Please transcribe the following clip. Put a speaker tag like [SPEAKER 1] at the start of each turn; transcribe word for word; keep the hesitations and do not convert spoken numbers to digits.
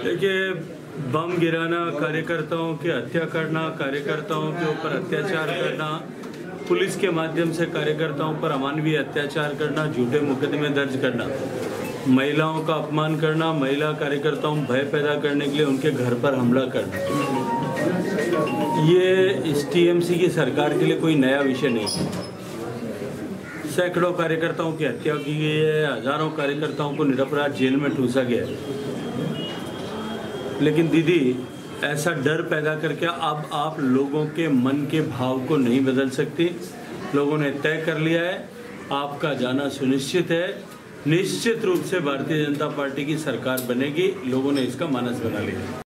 [SPEAKER 1] देखिए, बम गिराना, कार्यकर्ताओं की हत्या करना, कार्यकर्ताओं के ऊपर अत्याचार करना, पुलिस के माध्यम से कार्यकर्ताओं पर अमानवीय अत्याचार करना, झूठे मुकदमे दर्ज करना, महिलाओं का अपमान करना, महिला कार्यकर्ताओं में भय पैदा करने के लिए उनके घर पर हमला करना, ये इस टीएमसी की सरकार के लिए कोई नया विषय नहीं है। सैकड़ों कार्यकर्ताओं की हत्या की गई है, हजारों कार्यकर्ताओं को निरपराध जेल में ठूसा गया है। लेकिन दीदी, ऐसा डर पैदा करके अब आप लोगों के मन के भाव को नहीं बदल सकती। लोगों ने तय कर लिया है, आपका जाना सुनिश्चित है। निश्चित रूप से भारतीय जनता पार्टी की सरकार बनेगी। लोगों ने इसका मानस बना लिया है।